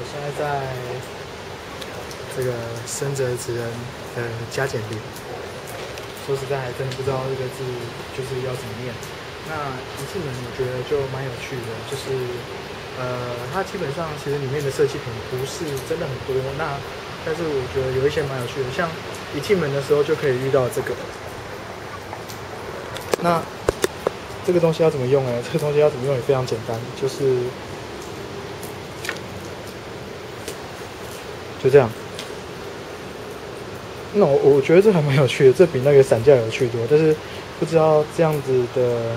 现在在这个深泽直人的加减里，说实在还真的不知道这个字就是要怎么念。那一进门我觉得就蛮有趣的，就是它基本上其实里面的设计品不是真的很多，但是我觉得有一些蛮有趣的，像一进门的时候就可以遇到这个。那这个东西要怎么用呢？这个东西要怎么用也非常简单，就这样。那我觉得这还蛮有趣的，这比那个伞架有趣多。但是不知道这样子的，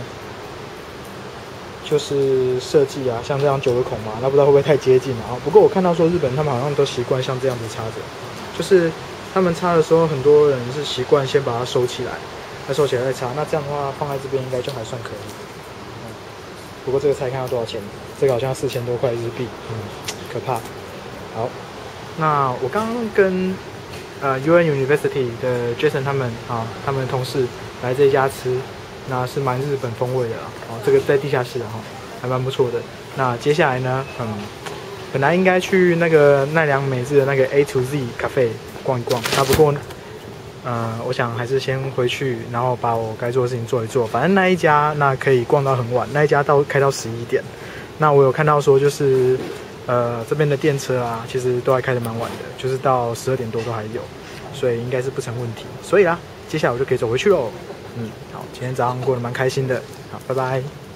就是设计啊，像这样9个孔嘛，那不知道会不会太接近啊？不过我看到说日本他们好像都习惯像这样子插着，就是他们插的时候，很多人是习惯先把它收起来，再收起来再插。那这样的话放在这边应该就还算可以。不过这个猜看要多少钱？这个好像4000多块日币，可怕。好，那我刚刚跟UN University 的 Jason 他们的同事来这家吃，那是蛮日本风味的这个在地下室还蛮不错的。那接下来呢，本来应该去那个奈良美智的那个 A to Z 咖啡逛一逛，不过我想还是先回去，然后把我该做的事情做一做。反正那一家可以逛到很晚，那一家开到11点。那我有看到说就是这边的电车其实都还开得蛮晚的，就是到12点多都还有，所以应该是不成问题。所以接下来我就可以走回去喽。好，今天早上过得蛮开心的。好，拜拜。